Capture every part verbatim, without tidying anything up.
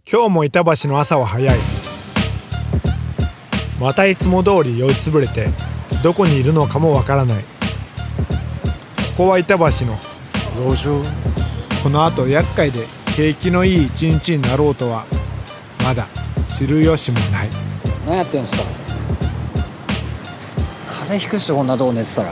今日も板橋の朝は早い。またいつも通り酔いつぶれてどこにいるのかもわからない。ここは板橋の路上。このあと厄介で景気のいい一日になろうとはまだ知る由もない。 何やってんすか。風邪ひくっすよ、こんなとこ寝てたら。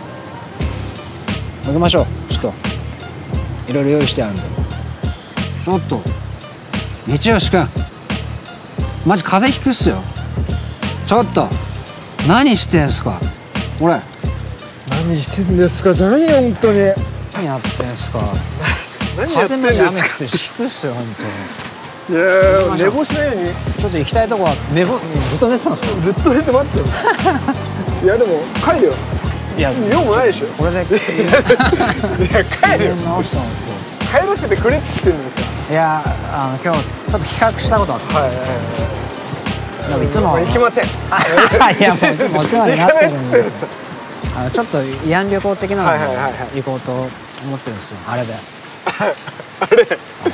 行きましょう。ちょっといろいろ用意してあるんで。ちょっと道吉君、マジ風邪ひくっすよ。ちょっと何してんすか。これ何してんですかじゃないよ、本当に。 何やってんすか。 何やってんですか。 風マジ雨降ってひくっすよ、本当に。 いやー、寝坊しないように。 ちょっと行きたいとこは寝坊、ずっと寝てたんですか。 ずっと寝て待ってよ。いやでも帰るよ。 いや用もないでしょ。 これでいや帰るよ。 直したの。 帰らせてくれって言ってるんですか。 いや、あの今日ちょっと企画したことあって。 はいはいはい。 でもいつも行きません。 いやもういつもお世話になってるんで、あのちょっと慰安旅行的なのに行こうと思ってるんですよ。あれで。 あれ。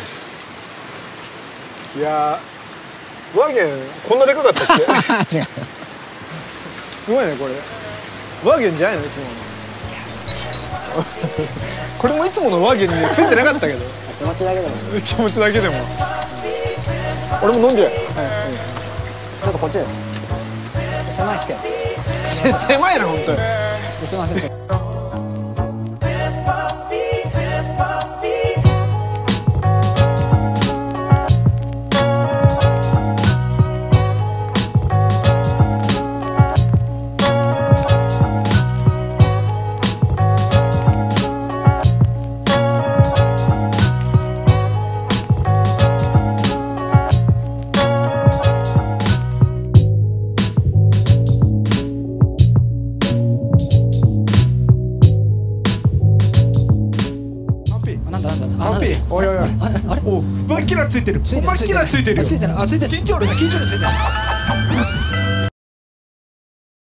いやー、ワーゲンこんなでかかったっけ？違う。すごいねこれ。ワーゲンじゃないのいつもの。これもいつものワーゲンについてなかったけど。 気持ちだけでも。 気持ちだけでも。俺も飲んで。はい。 ちょっとこっちです。狭いですけど。 狭いな本当に。 すいません。 おいおいおい。お、バッキラついてる。バッキラついてるよ。 ついてる。あ、ついてる。 緊張るね、緊張るついてる。